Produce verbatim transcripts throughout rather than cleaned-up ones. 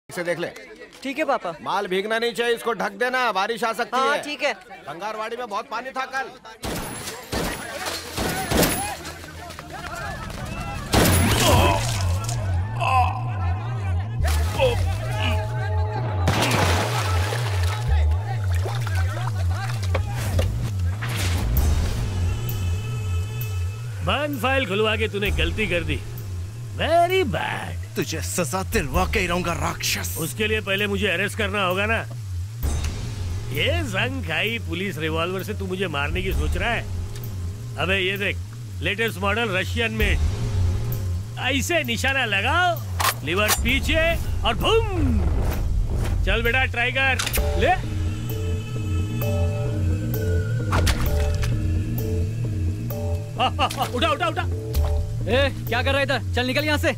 इसे देख ले। ठीक है पापा। माल भीगना नहीं चाहिए, इसको ढक देना, बारिश आ सकती हाँ, है। ठीक है। बंगारवाड़ी में बहुत पानी था कल। बंद फाइल खुलवा के तूने गलती कर दी। Very bad. तुझे सजा दिलवा के ही रहूंगा राक्षस। उसके लिए पहले मुझे अरेस्ट करना होगा ना। ये जंग खाई पुलिस रिवॉल्वर से तू मुझे मारने की सोच रहा है? अबे ये देख, लेटेस्ट मॉडल रशियन मेड। ऐसे निशाना लगाओ, लीवर पीछे और बूम। चल बेटा ट्राई कर ले। हा, हा, हा, उठा उठा उठा। ए, क्या कर रहा है इधर? चल निकल यहाँ से।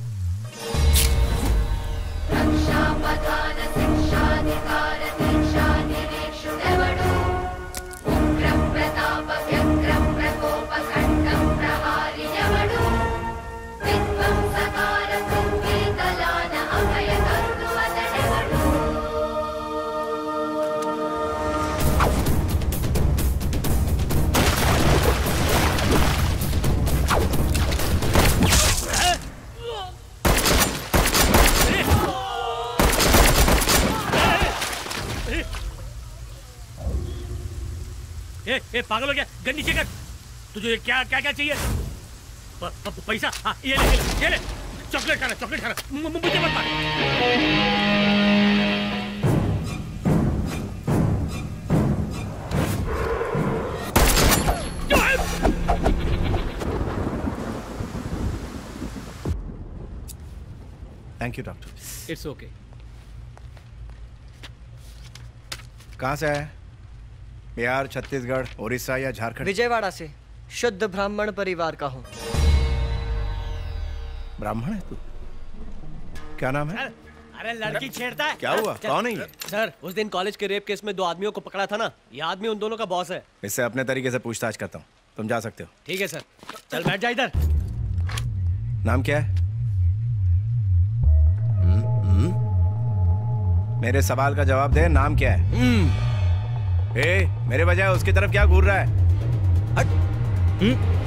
ए, ए, पागल हो गया? गन नीचे कर। तुझे क्या क्या क्या चाहिए? प, प, पैसा? हाँ, ये ले, ये ले, ये ले। चॉकलेट खाना, चॉकलेट खाना। मुझे मत मार। Thank you doctor. It's okay. कहाँ से आया? बिहार, छत्तीसगढ़, उड़ीसा या झारखंड? विजयवाड़ा से। शुद्ध ब्राह्मण परिवार का हूँ। ब्राह्मण है तू? क्या नाम है? अरे लड़की छेड़ता है। क्या हुआ? कौन है ये? सर, उस दिन कॉलेज के रेप केस में दो आदमियों को पकड़ा था ना, ये आदमी उन दोनों का बॉस है। इससे अपने तरीके से पूछताछ करता हूँ। तुम जा सकते हो। ठीक है सर। चल बैठ जा इधर। नाम क्या है? हुँ? हुँ? मेरे सवाल का जवाब दे। नाम क्या है? ए, मेरे बजाय उसकी तरफ क्या घूर रहा है? हट।